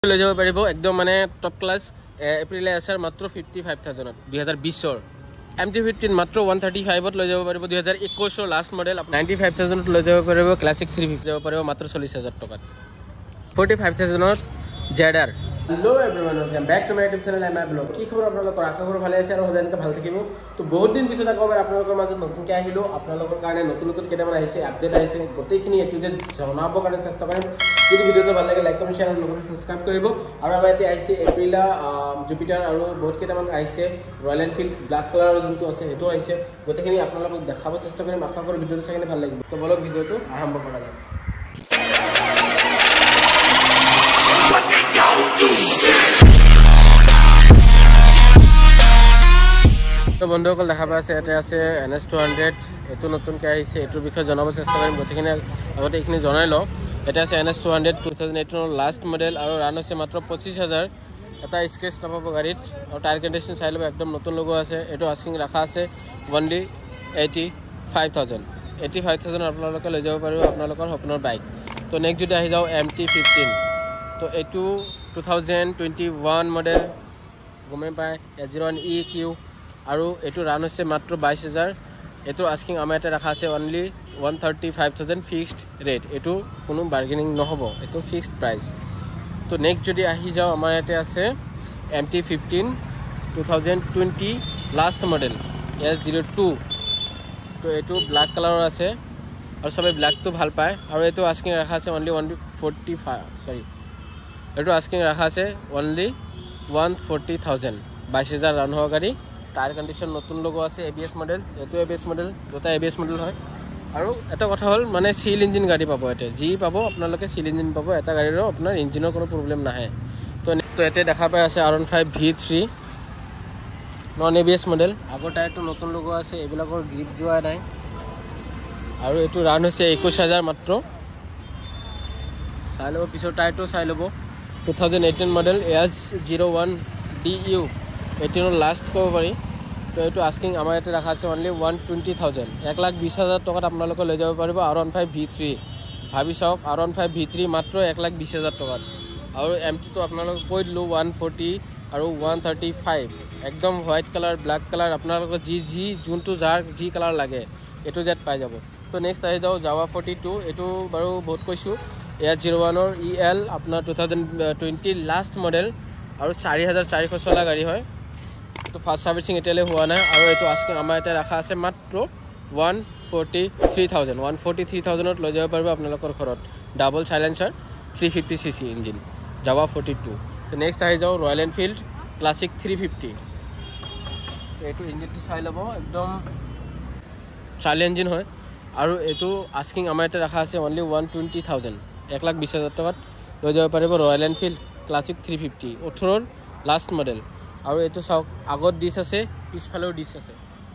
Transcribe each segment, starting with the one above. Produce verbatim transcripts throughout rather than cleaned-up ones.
লৈ যাব পাৰিব একদম মানে টপ ক্লাছ এপ্ৰিল এছাৰ মাত্ৰ ফিফটি ফাইভ থাউজেণ্ডত দুহেজাৰ বিছৰ এম টি ফিফটিন মাত্ৰ ওৱান থাৰ্টি ফাইভত লৈ যাব পাৰিব দুহেজাৰ একৈছৰ লাষ্ট মডেল নাইণ্টি ফাইভ থাউজেণ্ডত লৈ যাব পাৰিব ক্লাছিক থ্ৰী ফিফটি যাব পাৰিব মাত্ৰ চল্লিছ হাজাৰ টকাত ফৰ্টি ফাইভ থাউজেণ্ডত Z R hello' everyone welcome back to my YouTube channel M I blog কি খবৰ আপোনালোকৰ আশা কৰোঁ ভালে আছে আৰু সদায় এনেকৈ ভাল থাকিব তো বহুত দিন পিছত আকৌ এবাৰ আপোনালোকৰ মাজত নতুনকৈ আহিলোঁ আপোনালোকৰ কাৰণে নতুন নতুন কেইটামান আহিছে আপডেট আহিছে গোটেইখিনি এ টু জেড জনাবৰ কাৰণে চেষ্টা কৰিম যদি ভিডিঅ'টো ভাল লাগে লাইক কমেণ্ট শ্বেয়াৰ আৰু লগতে ছাবস্ক্ৰাইব কৰিব আৰু আমাৰ এতিয়া আহিছে এপ্ৰিলা জুপিটাৰ আৰু বহুত কেইটামান আহিছে ৰয়েল এনফিল্ড ব্লেক কালাৰৰ যোনটো আছে সেইটো আহিছে গোটেইখিনি আপোনালোকক দেখাব চেষ্টা কৰিম আশা কৰোঁ ভিডিঅ'টো চাই কিনে ভাল লাগিব তো বলক ভিডিঅ'টো আৰম্ভ কৰা যাওক তো বন্ধুসকল দেখা পাই আছে ইয়াতে আছে এন এছ টু হাণ্ড্ৰেড এইটো নতুনকৈ আহিছে এইটোৰ বিষয়ে জনাব চেষ্টা কৰিম গোটেইখিনি আগতে এইখিনি জনাই লওঁ এটা আছে N S two hundred two thousand এইটিনৰ লাষ্ট মডেল আৰু ৰান হৈছে মাত্ৰ পঁচিছ হাজাৰ এটা স্ক্ৰেচ নাপাব গাড়ীত আৰু টায়াৰ কণ্ডিশ্যন চাই ল'ব একদম নতুন লগো আছে এইটো আস্কিং ৰাখা আছে only eighty five thousand eighty five thousand আপোনালোকে লৈ যাব পাৰিব আপোনালোকৰ সপোনৰ বাইক তো নেক্সট যদি আহি যাওঁ এম টি ফিফটিন তো এইটো two thousand twenty one model গমেই পায় A zero' one E Q আৰু এইটো ৰান হৈছে মাত্ৰ বাইছ হাজাৰ এইটো আস্কিং আমাৰ ইয়াতে ৰখা আছে only one thirty five thousand fixed rate এইটো কোনো বাৰ্গেনিং নহ'ব এইটো ফিক্সড প্ৰাইচ তো নেক্সট যদি আহি যাওঁ আমাৰ ইয়াতে আছে M T fifteen two thousand twenty last model S zero' two তো এইটো ব্লেক কালাৰৰ আছে আৰু চবেই ব্লেকটো ভাল পায় আৰু এইটো আস্কিং ৰখা আছে অনলি ওৱান ফৰ্টি ফাইভ চৰি এইটো আস্কিং ৰখা আছে অনলি ওৱান ফৰ্টি থাউজেণ্ড বাইছ হাজাৰ ৰান হোৱা গাড়ী টায়াৰ কণ্ডিশ্যন নতুন লগো আছে এ বি এছ মডেল এইটো এ বি এছ মডেল দুটা এ বি এছ মডেল হয় আৰু এটা কথা হ'ল মানে চিল ইঞ্জিন গাড়ী পাব ইয়াতে যি পাব আপোনালোকে চিল ইঞ্জিন পাব এটা গাড়ীৰো আপোনাৰ ইঞ্জিনৰ কোনো প্ৰব্লেম নাহে তো তো ইয়াতে দেখা পাই আছে R one five V three non A B S model আগৰ টায়াৰটো নতুন লগো আছে এইবিলাকৰ গ্ৰিপ যোৱা নাই আৰু এইটো ৰান হৈছে একৈছ হাজাৰ মাত্ৰ চাই ল'ব পিছৰ টায়াৰটো চাই ল'ব two thousand eighteen model S zero' one D U এইটিনৰ লাষ্ট ক'ব পাৰি তো এইটো আস্কিং আমাৰ ইয়াতে ৰখা আছে অনলি ওৱান টুৱেণ্টি থাউজেণ্ড এক লাখ বিছ হাজাৰ টকাত আপোনালোকে লৈ যাব পাৰিব R one five V three ভাবি চাওক R one five V three মাত্ৰ এক লাখ বিছ হাজাৰ টকাত আৰু এম টিটো আপোনালোকে কৈ দিলোঁ ওৱান ফৰ্টি আৰু ওৱান থাৰ্টি ফাইভ একদম হোৱাইট কালাৰ ব্লেক কালাৰ আপোনালোকৰ যি যি যোনটো যাৰ যি কালাৰ লাগে এইটো জেড পাই যাব তো নেক্সট আহি যাওঁ জাৱা ফৰ্টি টু এইটো বাৰু বহুত কৈছোঁ এয়াৰ জিৰ' ওৱানৰ ই এল আপোনাৰ two thousand twenty last model আৰু চাৰি হাজাৰ চাৰিশ চলা গাড়ী হয় তো ফাৰ্ষ্ট ছাৰ্ভিচিং এতিয়ালৈ হোৱা নাই আৰু এইটো আস্কিং আমাৰ এতিয়া ৰখা আছে মাত্ৰ one forty three thousand one forty three থাউজেণ্ডত লৈ যাব পাৰিব আপোনালোকৰ ঘৰত double silencer three fifty C C engine Jawa forty two তো নেক্সট আহি যাওঁ Royal Enfield Classic three fifty তো এইটো ইঞ্জিনটো চাই ল'ব একদম চাৰ্লি ইঞ্জিন হয় আৰু এইটো আস্কিং আমাৰ ইয়াতে ৰখা আছে অনলি ওৱান টুৱেণ্টি থাউজেণ্ড এক লাখ বিছ হাজাৰ টকাত লৈ যাব পাৰিব Royal Enfield Classic three fifty ওঠৰৰ লাষ্ট মডেল আৰু এইটো চাওক আগত ডিছ আছে পিছফালেও ডিছ আছে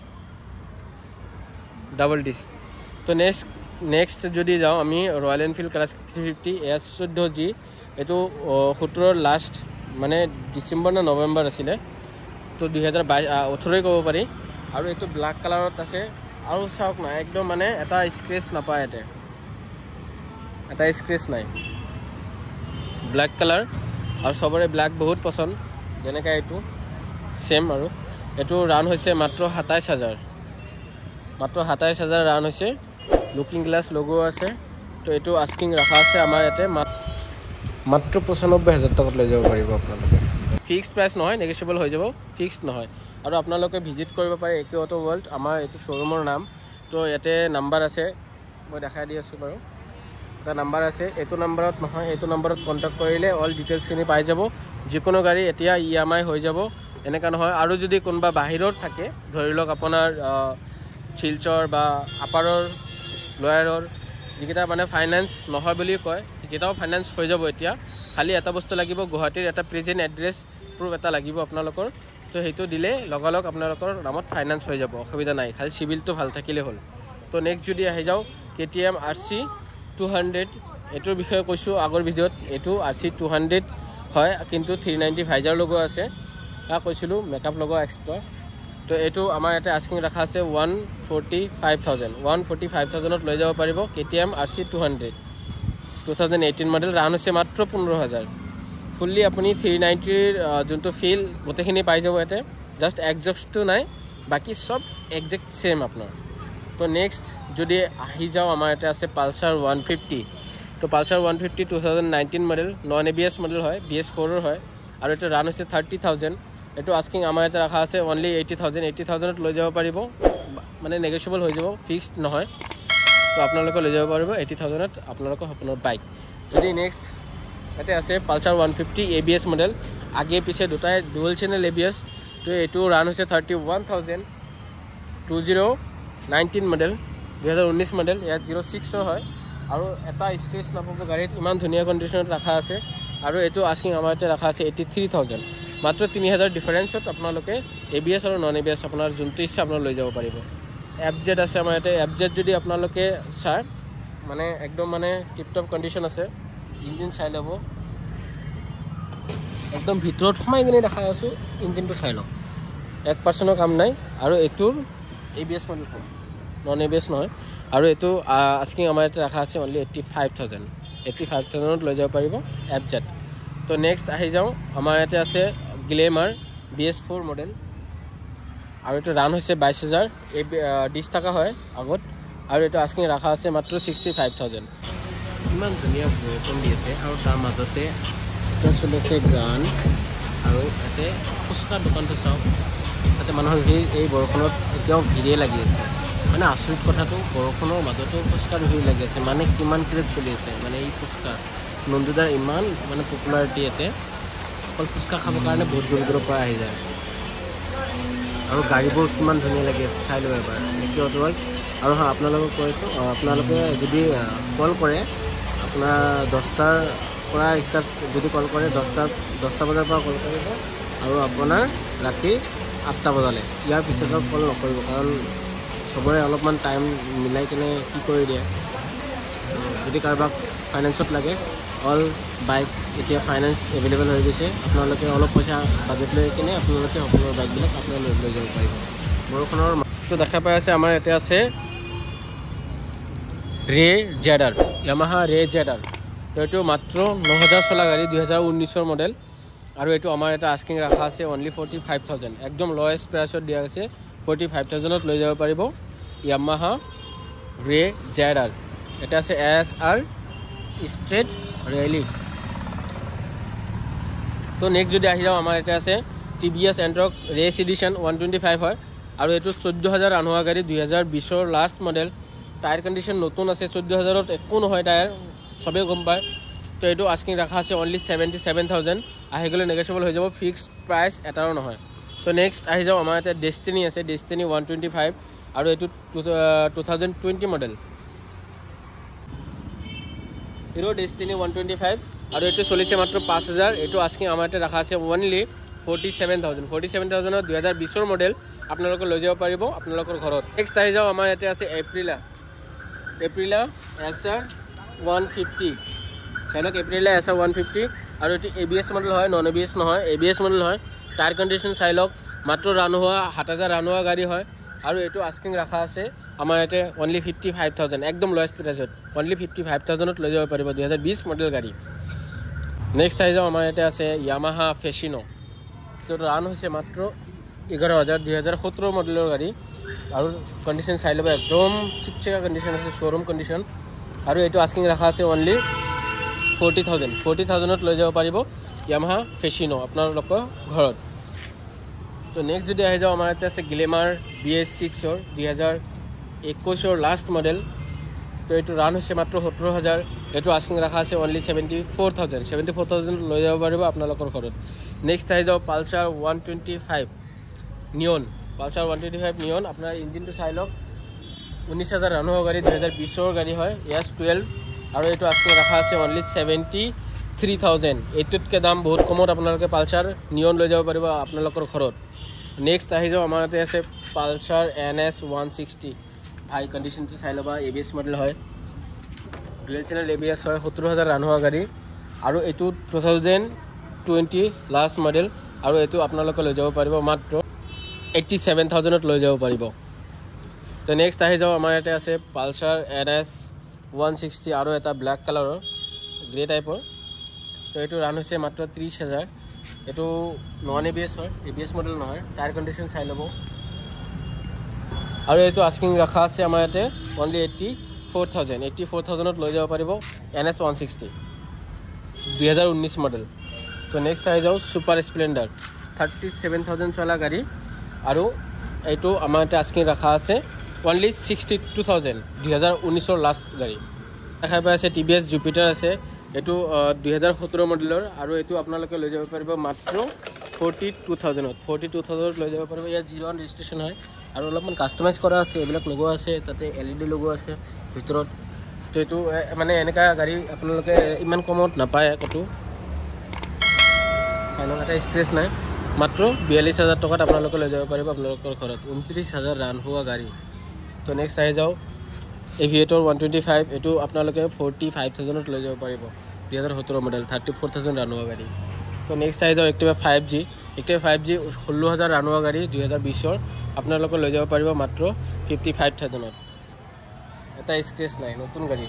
ডাবল ডিছ তো নেক্সট নেক্সট যদি যাওঁ আমি Royal Enfield Classic three fifty S চৈধ্য জি এইটো সোতৰৰ লাষ্ট মানে ডিচেম্বৰ নে নৱেম্বৰ আছিলে তো দুহেজাৰ বাইছ ওঠৰই ক'ব পাৰি আৰু এইটো ব্লেক কালাৰত আছে আৰু চাওক না একদম মানে এটা স্ক্ৰেচ নাপায় ইয়াতে এটা স্ক্ৰেচ নাই ব্লেক কালাৰ আৰু চবৰে ব্লেক বহুত পচন্দ যেনেকৈ এইটো ছেম আৰু এইটো ৰান হৈছে মাত্ৰ সাতাইছ হাজাৰ মাত্ৰ সাতাইছ হাজাৰ ৰান হৈছে লুকিং গ্লাছ লগো আছে তো এইটো আস্কিং ৰখা আছে আমাৰ ইয়াতে মাত্ৰ পঁচানব্বৈ হাজাৰ টকাত লৈ যাব পাৰিব আপোনালোকে ফিক্সড প্ৰাইচ নহয় নেগেচিয়েবল হৈ যাব ফিক্সড নহয় আৰু আপোনালোকে ভিজিট কৰিব পাৰে এ কে অটো ৱৰ্ল্ড আমাৰ এইটো শ্ব'ৰুমৰ নাম তো ইয়াতে নাম্বাৰ আছে মই দেখাই দি আছোঁ বাৰু এটা নাম্বাৰ আছে এইটো নাম্বাৰত নহয় এইটো নাম্বাৰত কণ্টেক্ট কৰিলে অল ডিটেইলছখিনি পাই যাব যিকোনো গাড়ী এতিয়া ই এম আই হৈ যাব এনেকুৱা নহয় আৰু যদি কোনোবা বাহিৰত থাকে ধৰি লওক আপোনাৰ শিলচৰ বা আপাৰৰ লয়াৰৰ যিকেইটা মানে ফাইনেন্স নহয় বুলি কয় সেইকেইটাও ফাইনেন্স হৈ যাব এতিয়া খালি এটা বস্তু লাগিব গুৱাহাটীৰ এটা প্ৰেজেণ্ট এড্ৰেছ প্ৰুফ এটা লাগিব আপোনালোকৰ তো সেইটো দিলে লগালগ আপোনালোকৰ নামত ফাইনেন্স হৈ যাব অসুবিধা নাই খালি চিভিলটো ভাল থাকিলে হ'ল তো নেক্সট যদি আহি যাওঁ K T M R C two hundred এইটোৰ বিষয়ে কৈছোঁ আগৰ ভিডিঅ'ত এইটো আৰ চি টু হাণ্ড্ৰেড হয় কিন্তু থ্ৰী নাইণ্টি ভাইজাৰ লগো আছে তাক কৈছিলোঁ মেকআপ লগো এক্সট্ৰা তো এইটো আমাৰ ইয়াতে আস্কিং ৰখা আছে one forty five thousand one forty five থাউজেণ্ডত লৈ যাব পাৰিব K T M R C two hundred two thousand eighteen model run হৈছে মাত্ৰ পোন্ধৰ হাজাৰ ফুল্লি আপুনি থ্ৰী নাইণ্টিৰ যোনটো ফিল গোটেইখিনি পাই যাব ইয়াতে জাষ্ট এক্সজষ্টটো নাই বাকী চব একজেক্ট ছেম আপোনাৰ তো নেক্সট যদি আহি যাওঁ আমাৰ ইয়াতে আছে পালচাৰ ওৱান ফিফটি তো Pulsar one fifty two thousand nineteen model non A B S model হয় বি এছ ফ'ৰৰ হয় আৰু এইটো ৰান হৈছে থাৰ্টি থাউজেণ্ড এইটো আস্কিং আমাৰ ইয়াতে ৰখা আছে অনলি এইটি থাউজেণ্ড এইটি থাউজেণ্ডত লৈ যাব পাৰিব মানে নেগচিয়েবল হৈ যাব ফিক্সড নহয় তো আপোনালোকে লৈ যাব পাৰিব এইটি থাউজেণ্ডত আপোনালোকৰ সপোনৰ বাইক যদি নেক্সট ইয়াতে আছে Pulsar one fifty A B S model আগে পিছে দুটাই dual channel A B S তো এইটো ৰান হৈছে thirty one thousand two zero' nineteen model দুহেজাৰ ঊনৈছ মডেল ইয়াত জিৰ' ছিক্সৰ হয় আৰু এটা স্ক্ৰেচ নাপাব গাড়ীত ইমান ধুনীয়া কণ্ডিশ্যনত ৰখা আছে আৰু এইটো আস্কিং আমাৰ ইয়াতে ৰখা আছে এইটি থ্ৰী থাউজেণ্ড মাত্ৰ তিনি হাজাৰ ডিফাৰেঞ্চত আপোনালোকে এ বি এছ আৰু নন এ বি এছ আপোনাৰ যোনটো ইচ্ছা আপোনাৰ লৈ যাব পাৰিব এফ জেড আছে আমাৰ ইয়াতে এফ জেড যদি আপোনালোকে চাই মানে একদম মানে টিপটপ কণ্ডিশ্যন আছে ইঞ্জিন চাই ল'ব একদম ভিতৰত সোমাই কিনে দেখাই আছোঁ ইঞ্জিনটো চাই লওক এক পাৰ্চেণ্টৰ কাম নাই আৰু এইটোৰ এ বি এছ মডেল হয় নন এ বি এছ নহয় আৰু এইটো আস্কিং আমাৰ ইয়াতে ৰখা আছে only eighty five thousand eighty five থাউজেণ্ডত লৈ যাব পাৰিব এফ জেড তো নেক্সট আহি যাওঁ আমাৰ ইয়াতে আছে Glamour B S four model আৰু এইটো ৰান হৈছে বাইছ হাজাৰ এই ডিছ থকা হয় আগত আৰু এইটো আস্কিং ৰখা আছে মাত্ৰ ছিক্সটি ফাইভ থাউজেণ্ড ইমান ধুনীয়া বৰষুণ দি আছে আৰু তাৰ মাজতে চলি আছে গান আৰু ইয়াতে ফুচকাৰ দোকানটো চাওক তাতে মানুহৰ ভিৰ এই বৰষুণত এতিয়াও ভিৰেই লাগি আছে মানে আচৰিত কথাটো বৰষুণৰ মাজতো ফুচকাৰ ভিৰ লাগি আছে মানে কিমান ক্ৰেজ চলি আছে মানে এই ফুচকা নন্দুদাৰ ইমান মানে পপুলাৰিটি ইয়াতে অকল ফুচকা খাবৰ কাৰণে বহুত দূৰ দূৰৰ পৰা আহি যায় আৰু গাড়ীবোৰ কিমান ধুনীয়া লাগি আছে চাই ল'ব এবাৰ নেকি অট'ৱাল আৰু হয় আপোনালোকক কৈছোঁ আপোনালোকে যদি কল কৰে আপোনাৰ দহটাৰ পৰা ষ্টাৰ্ট যদি কল কৰে দহটা দহটা বজাৰ পৰা কল কৰিব আৰু আপোনাৰ ৰাতি আঠটা বজালৈ ইয়াৰ পিছত কল নকৰিব কাৰণ চবৰে অলপমান টাইম মিলাই কিনে কি কৰি দিয়ে যদি কাৰোবাক ফাইনেন্সত লাগে অল বাইক এতিয়া ফাইনেন্স এভেইলেবল হৈ গৈছে আপোনালোকে অলপ পইচা বাজেট লৈ কিনে আপোনালোকে সকলো বাইকবিলাক আপোনালোকে লৈ যাব পাৰিব বৰষুণৰ মাতটো দেখা পাই আছে আমাৰ ইয়াতে আছে ৰে জেডাৰ য়ামাহা ৰে জেডাৰ তো এইটো মাত্ৰ ন হাজাৰ চলা গাড়ী দুহেজাৰ ঊনৈছৰ মডেল আৰু এইটো আমাৰ এটা আস্কিং ৰখা আছে অনলি ফৰ্টি ফাইভ থাউজেণ্ড একদম লয়েষ্ট প্ৰাইচত দিয়া আছে ফৰ্টি ফাইভ থাউজেণ্ডত লৈ যাব পাৰিব য়ামাহা ৰে জেডাৰ এটা আছে এছ আৰ ষ্ট্ৰেট ৰেলি তো নেক্সট যদি আহি যাওঁ আমাৰ ইয়াতে আছে T V S Ntorq race edition one twenty five হয় আৰু এইটো চৈধ্য হাজাৰ ৰান হোৱা গাড়ী দুহেজাৰ বিছৰ লাষ্ট মডেল টায়াৰ কণ্ডিশ্যন নতুন আছে চৈধ্য হাজাৰত একো নহয় টায়াৰ চবেই গম পায় তো এইটো আস্কিং ৰখা আছে অনলি ছেভেণ্টি ছেভেন থাউজেণ্ড আহি গ'লে নেগচিয়েবল হৈ যাব ফিক্সড প্ৰাইচ এটাৰো নহয় তো নেক্সট আহি যাওঁ আমাৰ ইয়াতে ডেষ্টিনি আছে ডেষ্টিনি ওৱান টুৱেণ্টি ফাইভ আৰু এইটো two thousand twenty model Hero Destini one twenty five আৰু এইটো চলিছে মাত্ৰ পাঁচ হাজাৰ এইটো আস্কিং আমাৰ ইয়াতে ৰখা আছে only forty seven thousand forty seven থাউজেণ্ডত দুহেজাৰ বিছৰ মডেল আপোনালোকে লৈ যাব পাৰিব আপোনালোকৰ ঘৰত নেক্সট আহি যাওঁ আমাৰ ইয়াতে আছে Aprilia Aprilia S R one fifty চাই লওক Aprilia S R one fifty আৰু এইটো এ বি এছ মডেল হয় নন এ বি এছ নহয় এ বি এছ মডেল হয় টায়াৰ কণ্ডিশ্যন চাই লওক মাত্ৰ ৰান হোৱা সাত হাজাৰ ৰান হোৱা গাড়ী হয় আৰু এইটো আস্কিং ৰখা আছে আমাৰ ইয়াতে অনলি ফিফটি ফাইভ থাউজেণ্ড একদম লয়েষ্ট প্ৰাইচত অনলি ফিফটি ফাইভ থাউজেণ্ডত লৈ যাব পাৰিব দুহেজাৰ বিছ মডেল গাড়ী নেক্সট আহি যাওঁ আমাৰ ইয়াতে আছে য়ামাহা ফেচিনো য'ত ৰান হৈছে মাত্ৰ এঘাৰ হাজাৰ দুহেজাৰ সোতৰ মডেলৰ গাড়ী আৰু কণ্ডিশ্যন চাই ল'ব একদম চিকচিকা কণ্ডিশ্যন আছে শ্ব'ৰুম কণ্ডিশ্যন আৰু এইটো আস্কিং ৰখা আছে অনলি ফৰ্টি থাউজেণ্ড ফৰ্টি থাউজেণ্ডত লৈ যাব পাৰিব য়ামাহা ফেচিনো আপোনালোকৰ ঘৰত তো নেক্সট যদি আহি যাওঁ আমাৰ ইয়াতে আছে গ্লেমাৰ বি এছ ছিক্সৰ দুহেজাৰ একৈছৰ লাষ্ট মডেল তো এইটো ৰান হৈছে মাত্ৰ সত্তৰ হাজাৰ এইটো আস্কিং ৰখা আছে only seventy four thousand seventy four thousand লৈ যাব পাৰিব আপোনালোকৰ ঘৰত নেক্সট আহি যাওঁ Pulsar one twenty five neon Pulsar one twenty five neon আপোনাৰ ইঞ্জিনটো চাই লওক ঊনৈছ হাজাৰ ৰান হোৱা গাড়ী দুহেজাৰ বিছৰ গাড়ী হয় এছ টুৱেল্ভ আৰু এইটো আস্কিং ৰখা আছে অনলি ছেভেণ্টি থ্ৰী থাউজেণ্ড এইটোতকৈ দাম বহুত কমত আপোনালোকে পালচাৰ নিয়ন লৈ যাব পাৰিব আপোনালোকৰ ঘৰত নেক্সট আহি যাওঁ আমাৰ ইয়াতে আছে Pulsar N S one sixty হাই কণ্ডিশ্যনটো চাই ল'বা এ বি এছ মডেল হয় dual channel A B S হয় সত্তৰ হাজাৰ ৰান হোৱা গাড়ী আৰু এইটো two thousand twenty last model আৰু এইটো আপোনালোকে লৈ যাব পাৰিব মাত্ৰ এইট্টি ছেভেন থাউজেণ্ডত লৈ যাব পাৰিব তো নেক্সট আহি যাওঁ আমাৰ ইয়াতে আছে Pulsar N S one sixty আৰু এটা ব্লেক কালাৰৰ গ্ৰে টাইপৰ তো তো এইটো ৰান হৈছে মাত্ৰ ত্ৰিছ হাজাৰ এইটো নন এ বি এছ হয় এ বি এছ মডেল নহয় টায়াৰ কণ্ডিশ্যন চাই ল'ব আৰু এইটো আস্কিং ৰখা আছে আমাৰ ইয়াতে only eighty four thousand eighty four থাউজেণ্ডত লৈ যাব পাৰিব এন এছ ওৱান ছিক্সটি দুই হাজাৰ ঊনৈছ মডেল তো নেক্সট আহি যাওঁ Super Splendor thirty seven thousand চলা গাড়ী আৰু এইটো আমাৰ ইয়াতে আস্কিং ৰখা আছে অনলি ছিক্সটি টু থাউজেণ্ড দুই হাজাৰ ঊনৈছৰ লাষ্ট গাড়ী দেখা পাই আছে টি ভি এছ জুপিটাৰ আছে এইটো দুই হাজাৰ সোতৰ মডেলৰ আৰু এইটো আপোনালোকে লৈ যাব পাৰিব মাত্ৰ ফৰ্টি টু থাউজেণ্ডত ফৰ্টি টু থাউজেণ্ডত লৈ যাব পাৰিব ইয়াত জিৰ' ওৱান ৰেজিষ্ট্ৰেশ্যন হয় আৰু অলপমান কাষ্টমাইজ কৰা আছে এইবিলাক লগোৱা আছে তাতে এল ই ডি লগোৱা আছে ভিতৰত তো এইটো মানে এনেকুৱা গাড়ী আপোনালোকে ইমান কমত নাপায় ক'তো চাই লওক এটা স্ক্ৰেচ নাই মাত্ৰ বিয়াল্লিছ হাজাৰ টকাত আপোনালোকে লৈ যাব পাৰিব আপোনালোকৰ ঘৰত ঊনত্ৰিছ হাজাৰ ৰান হোৱা গাড়ী তো নেক্সট আহি যাওঁ এভিয়েটৰ ওৱান টুৱেণ্টি ফাইভ এইটো আপোনালোকে ফৰ্টি ফাইভ থাউজেণ্ডত লৈ যাব পাৰিব দুই হাজাৰ সোতৰ model thirty four thousand run হোৱা গাড়ী তো নেক্সট আহি যাওঁ Activa five G Activa five G ষোল্ল হাজাৰ ৰান হোৱা গাড়ী দুই হাজাৰ বিছৰ আপোনালোকে লৈ যাব পাৰিব মাত্ৰ ফিফটি ফাইভ থাউজেণ্ডত এটা স্ক্ৰেচ নাই নতুন গাড়ী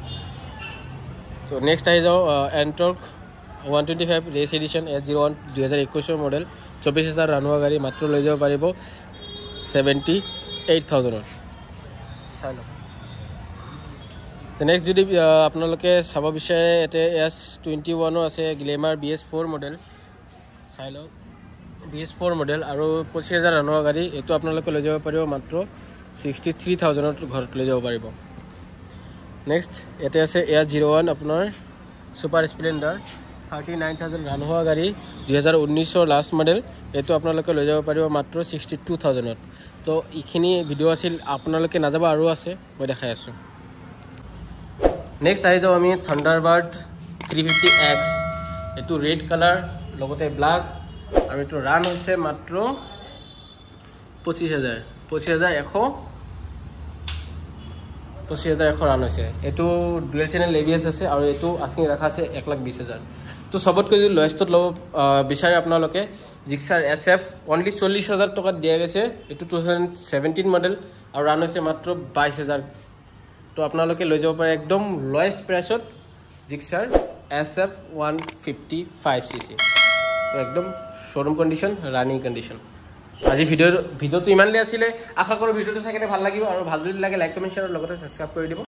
তো নেক্সট আহি যাওঁ Ntorq one twenty five race edition S zero' one দুই হাজাৰ একৈছৰ মডেল চৌবিছ হাজাৰ ৰান হোৱা গাড়ী মাত্ৰ লৈ যাব পাৰিব ছেভেণ্টি এইট থাউজেণ্ডত চাই লওক নেক্সট যদি আপোনালোকে চাব বিচাৰে ইয়াতে এছ টুৱেণ্টি ওৱানো আছে Glamour B S four model চাই লওক বি এছ ফ'ৰ মডেল আৰু পঁচিছ হাজাৰ ৰান হোৱা গাড়ী এইটো আপোনালোকে লৈ যাব পাৰিব মাত্ৰ ছিক্সটি থ্ৰী থাউজেণ্ডত ঘৰত লৈ যাব পাৰিব নেক্সট ইয়াতে আছে এয়াৰ জিৰ' ওৱান আপোনাৰ Super Splendor thirty nine thousand run হোৱা গাড়ী দুই হাজাৰ ঊনৈছৰ লাষ্ট মডেল এইটো আপোনালোকে লৈ যাব পাৰিব মাত্ৰ ছিক্সটি টু থাউজেণ্ডত তো এইখিনি ভিডিঅ' আছিল আপোনালোকে নাযাব আৰু আছে মই দেখাই আছোঁ নেক্সট আহি যাওঁ আমি থাণ্ডাৰবাৰ্ড থ্ৰী ফিফটি এক্স এইটো ৰেড কালাৰ লগতে ব্লেক আৰু এইটো ৰান হৈছে মাত্ৰ পঁচিছ হাজাৰ পঁচিছ হাজাৰ এশ পঁচিছ হাজাৰ এশ ৰান হৈছে এইটো dual channel A B S আছে আৰু এইটো আস্কিং ৰখা আছে এক লাখ বিছ হাজাৰ তো চবতকৈ যদি লয়েষ্টত ল'ব বিচাৰে আপোনালোকে জিক্সাৰ এছ এফ অনলি চল্লিছ হাজাৰ টকাত দিয়া গৈছে এইটো টু থাউজেণ্ড ছেভেণ্টিন মডেল আৰু ৰান হৈছে মাত্ৰ বাইছ হাজাৰ তো আপোনালোকে লৈ যাব পাৰে একদম লয়েষ্ট প্ৰাইচত Gixxer S F one fifty five C C তো একদম শ্ব'ৰুম কণ্ডিশ্যন ৰানিং কণ্ডিশ্যন আজি ভিডিঅ' ভিডিঅ'টো ইমানলৈ আছিলে আশা কৰোঁ ভিডিঅ'টো চাই কেনে ভাল লাগিব আৰু ভাল যদি লাগে লাইক কমেণ্ট শ্বেয়াৰ লগতে ছাবস্ক্ৰাইব কৰি দিব